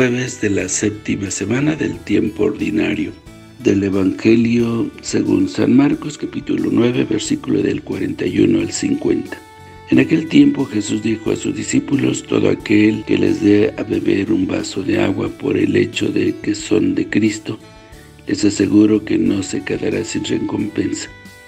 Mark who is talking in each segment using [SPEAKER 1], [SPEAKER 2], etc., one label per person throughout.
[SPEAKER 1] jueves de la séptima semana del tiempo ordinario. Del Evangelio según San Marcos, capítulo 9, versículo del 41 al 50. En aquel tiempo Jesús dijo a sus discípulos: todo aquel que les dé a beber un vaso de agua por el hecho de que son de Cristo, les aseguro que no se quedará sin recompensa.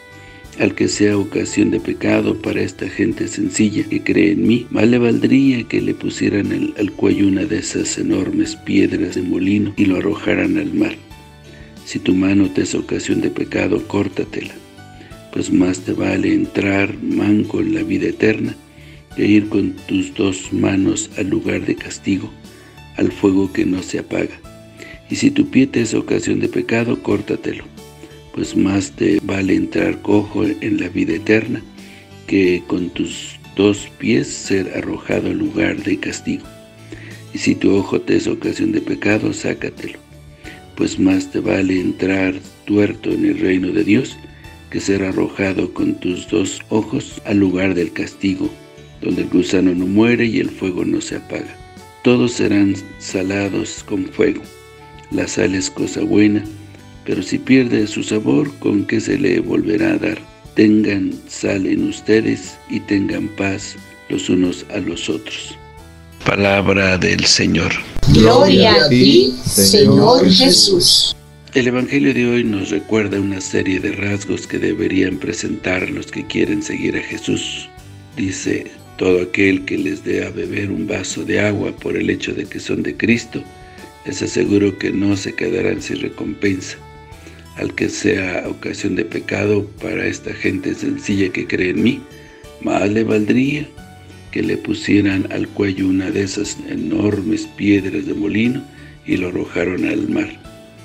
[SPEAKER 1] Al que sea ocasión de pecado para esta gente sencilla que cree en mí, más le valdría que le pusieran al cuello una de esas enormes piedras de molino y lo arrojaran al mar. Si tu mano te es ocasión de pecado, córtatela, pues más te vale entrar manco en la vida eterna que ir con tus dos manos al lugar de castigo, al fuego que no se apaga. Y si tu pie te es ocasión de pecado, córtatelo, pues más te vale entrar cojo en la vida eterna que con tus dos pies ser arrojado al lugar de castigo. Y si tu ojo te es ocasión de pecado, sácatelo, pues más te vale entrar tuerto en el reino de Dios que ser arrojado con tus dos ojos al lugar del castigo, donde el gusano no muere y el fuego no se apaga. Todos serán salados con fuego. La sal es cosa buena, pero si pierde su sabor, ¿con qué se le volverá a dar? Tengan sal en ustedes y tengan paz los unos a los otros. Palabra del Señor.
[SPEAKER 2] Gloria a ti, Señor Jesús.
[SPEAKER 1] El Evangelio de hoy nos recuerda una serie de rasgos que deberían presentar los que quieren seguir a Jesús. Dice: todo aquel que les dé a beber un vaso de agua por el hecho de que son de Cristo, les aseguro que no se quedarán sin recompensa. Al que sea ocasión de pecado para esta gente sencilla que cree en mí, más le valdría que le pusieran al cuello una de esas enormes piedras de molino y lo arrojaron al mar.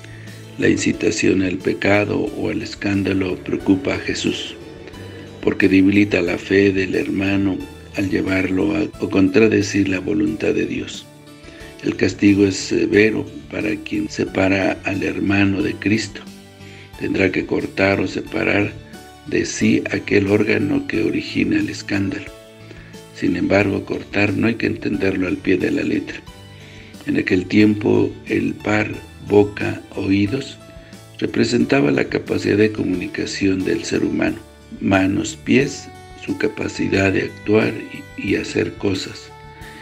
[SPEAKER 1] La incitación al pecado o al escándalo preocupa a Jesús, porque debilita la fe del hermano al llevarlo a contradecir la voluntad de Dios. El castigo es severo para quien separa al hermano de Cristo. Tendrá que cortar o separar de sí aquel órgano que origina el escándalo. Sin embargo, cortar no hay que entenderlo al pie de la letra. En aquel tiempo, el par boca-oídos representaba la capacidad de comunicación del ser humano. Manos, pies, su capacidad de actuar y hacer cosas.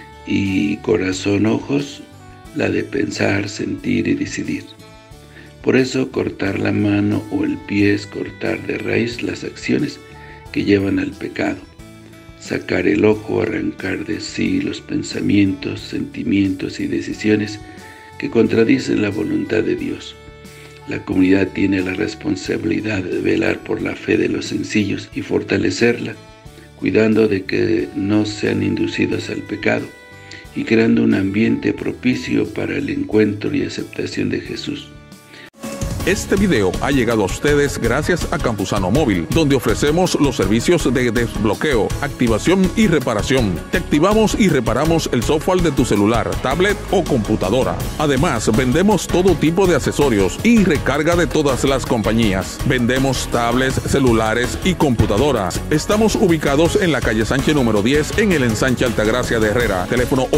[SPEAKER 1] Y corazón, ojos, la de pensar, sentir y decidir. Por eso, cortar la mano o el pie es cortar de raíz las acciones que llevan al pecado. Sacar el ojo, arrancar de sí los pensamientos, sentimientos y decisiones que contradicen la voluntad de Dios. La comunidad tiene la responsabilidad de velar por la fe de los sencillos y fortalecerla, cuidando de que no sean inducidos al pecado y creando un ambiente propicio para el encuentro y aceptación de Jesús.
[SPEAKER 3] Este video ha llegado a ustedes gracias a Campusano Móvil, donde ofrecemos los servicios de desbloqueo, activación y reparación. Te activamos y reparamos el software de tu celular, tablet o computadora. Además, vendemos todo tipo de accesorios y recarga de todas las compañías. Vendemos tablets, celulares y computadoras. Estamos ubicados en la calle Sánchez número 10 en el ensanche Altagracia de Herrera. Teléfono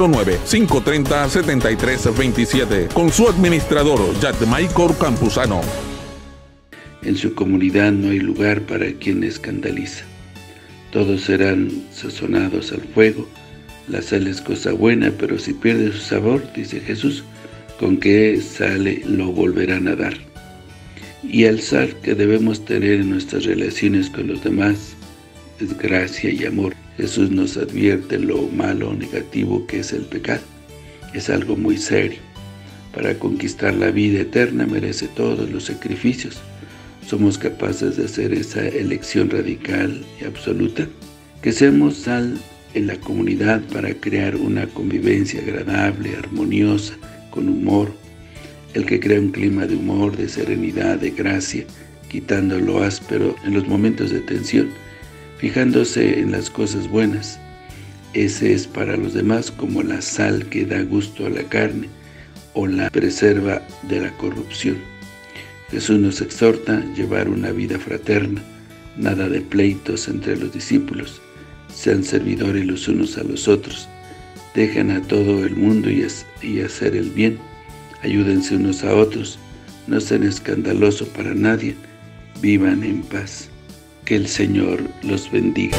[SPEAKER 3] 809-530-7327. Con su administrador, Yadmaicor Campusano.
[SPEAKER 1] En su comunidad no hay lugar para quien escandaliza. Todos serán sazonados al fuego. La sal es cosa buena, pero si pierde su sabor, dice Jesús, ¿con qué sale lo volverán a dar? Y el sal que debemos tener en nuestras relaciones con los demás es gracia y amor. Jesús nos advierte lo malo o negativo que es el pecado. Es algo muy serio. Para conquistar la vida eterna merece todos los sacrificios. ¿Somos capaces de hacer esa elección radical y absoluta? Que seamos sal en la comunidad para crear una convivencia agradable, armoniosa, con humor. El que crea un clima de humor, de serenidad, de gracia, quitando lo áspero en los momentos de tensión, fijándose en las cosas buenas. Ese es para los demás como la sal que da gusto a la carne, o la preserva de la corrupción. Jesús nos exhorta a llevar una vida fraterna, nada de pleitos entre los discípulos, sean servidores los unos a los otros, Dejen a todo el mundo y hacer el bien. Ayúdense unos a otros. No sean escandalosos para nadie. Vivan en paz. Que el Señor los bendiga.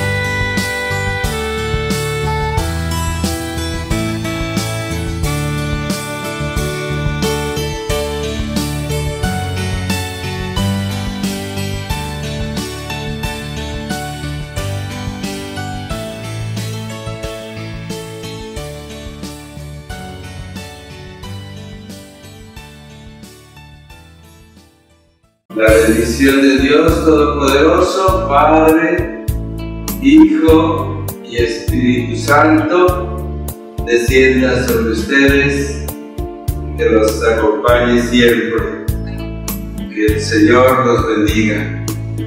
[SPEAKER 4] La bendición de Dios Todopoderoso, Padre, Hijo y Espíritu Santo, descienda sobre ustedes, que los acompañe siempre. Que el Señor los bendiga.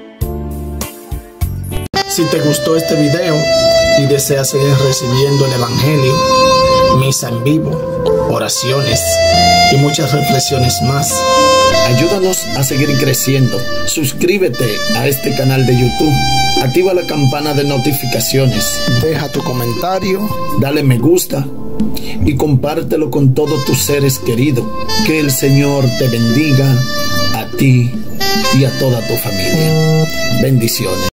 [SPEAKER 5] Si te gustó este video y deseas seguir recibiendo el Evangelio, misa en vivo, oraciones y muchas reflexiones más, ayúdanos a seguir creciendo. Suscríbete a este canal de YouTube, activa la campana de notificaciones, deja tu comentario, dale me gusta y compártelo con todos tus seres queridos. Que el Señor te bendiga a ti y a toda tu familia. Bendiciones.